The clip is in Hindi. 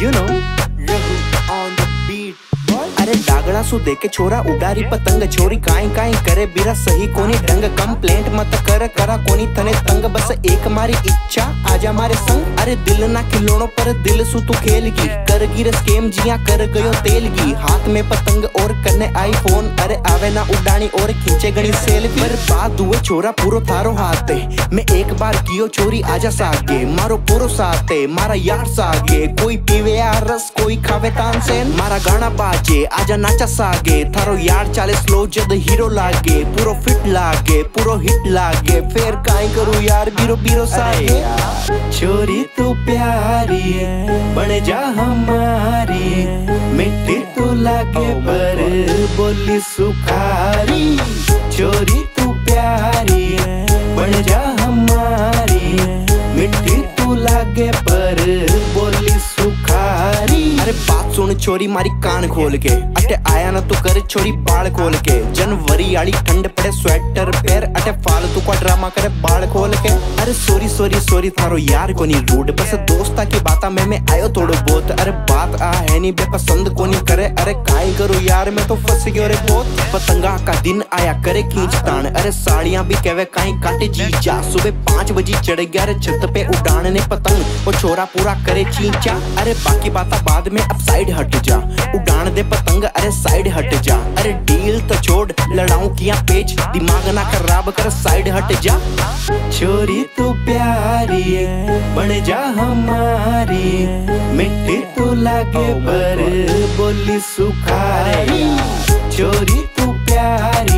you know, Rahu on the beat. अरे डागड़ा सु देके छोरा उडारी पतंग छोरी काई काई करे बिरा सही कोनी डंग कंप्लेंट मत कर करा कोनी थने तंग बस एक मारी इच्छा आजा मारे संग अरे दिल ना खिलौनों पर दिल सु तू खेलगी करगी रस गेम जिया कर गयो तेलगी हाथ में पतंग और कने आईफोन अरे आवे ना उडानी और खींचे गणी सेल्फी पर बात हुए छोरा पूरो थारो हाथे मैं एक बार कियो छोरी आजा सागे मारो पूरो साथे मारा यार सागे कोई पीवे यार रस कोई खावे तानसेन मारा गाना बाजे आजा नाचा सागे थारो यार चाले स्लो जद हीरो लागे पूरो फिट लागे पूरो हिट लागे फिर काई करू यार बीरो बीरो सागे छोरी तू प्यारी बन जा हमारी मिट्टी तू लागे पर बोली सुखारी छोरी तू प्यारी बन जा हमारी मिट्टी तू लागे पर बोली सुखारी अरे बात सुन छोरी मारी कान खोल के अटे आया ना तू कर छोरी बाल खोल के जनवरी आली ठंड पड़े स्वेटर पैर अटे फालतू का ड्रामा करे बाल खोल के अरे सॉरी सॉरी सॉरी थारो यार कोनी रूड बस दोस्ता की बाता में आयो थोड़ो बहुत अरे बात आ है नहीं बेपसंद कोनी करे अरे काई करो यार मैं तो फंस गयो रे बहुत पतंगा का दिन आया करे खींच तान अरे साड़ियां भी कहवे काई काटे जीजा सुबह 5 बजे चढ़ गया रे छत पे उड़ान ने पतंग वो छोरा पूरा करे चींचा अरे बाकी बाता बाद में अब साइड हट जा उड़ान दे पतंग अरे साइड हट जा अरे डील तो छोड़ लड़ाऊं किया पेच दिमाग ना खराब कर साइड हट जा छोरी तू प्यारी बन जा हमारी मिट्टी तू लागे पर बोली सुखारी छोरी तू प्यारी